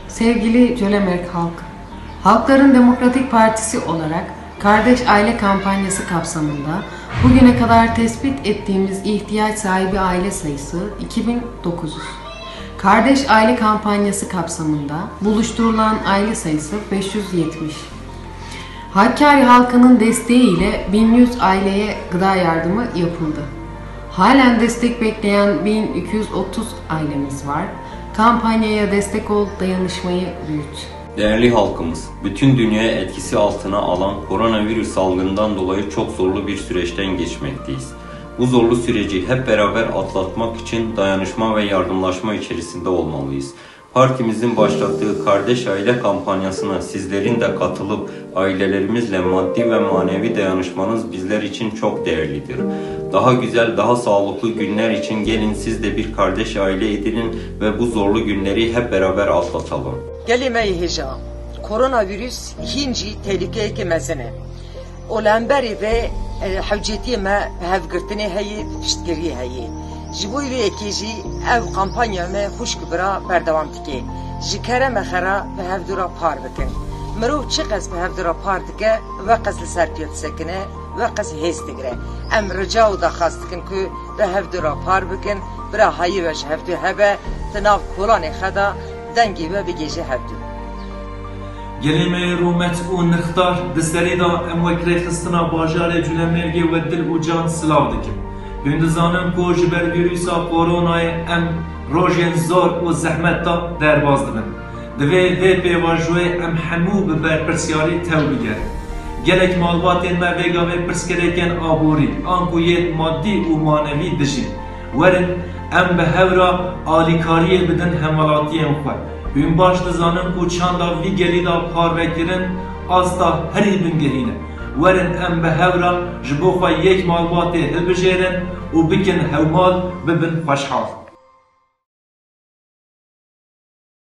Sevgili Cölemerk halkı, Halkların Demokratik Partisi olarak Kardeş Aile kampanyası kapsamında bugüne kadar tespit ettiğimiz ihtiyaç sahibi aile sayısı 2900. Kardeş Aile kampanyası kapsamında buluşturulan aile sayısı 570. Hakkari halkının desteğiyle 1100 aileye gıda yardımı yapıldı. Halen destek bekleyen 1230 ailemiz var. Kampanyaya destek ol, dayanışmayı büyüt. Değerli halkımız, bütün dünyaya etkisi altına alan koronavirüs salgından dolayı çok zorlu bir süreçten geçmekteyiz. Bu zorlu süreci hep beraber atlatmak için dayanışma ve yardımlaşma içerisinde olmalıyız. Partimizin başlattığı Kardeş Aile kampanyasına sizlerin de katılıp ailelerimizle maddi ve manevi dayanışmanız bizler için çok değerlidir. Daha güzel, daha sağlıklı günler için gelin siz de bir kardeş aile edinin ve bu zorlu günleri hep beraber atlatalım. Kelime-i hija, koronavirüs hinci tehlikeye mezene. Olemberi ve havceti me hevgirtini heyi, piştgiri heyi. Jibuy ve ekiji ev kampanya me huşkubra berdevam tike. Jikere mexera ve hevdura par bikin. Mero çiqes ve hevdura par dike ve qes li serpiyat sekine ve qes hestigre. Em rica u da xastikin ku ve hevdura par bikin. Bira hayi ve hevdu hebe tınav kulane xeda dengi ve bigeci hevdu. Gelime rumet u nıxtar diserida em vekre xistina bajare Cölemergê ve dil u can silav dikim. Hündizanin ku ji ber vîrusa koronayê em rojên zor û zehmet da derbas dibin. Divê vê pêvajoyê em hemû bi berpirsyarî tew bigerin. Gelek malbatên me vêga vê pirsgirêkên aborî an ku yê maddî û manevî dijîn. Werin em bi hewra alîkariyê bidin hemelatiyên xwe. Hûn baş dizanin ku çanda vî gelî da parvekirin asta herî bingehîne. Werin em bi hewra ji bo xwe yek malbatê hilbijêrin û bikin hewmal bibin xweşhal.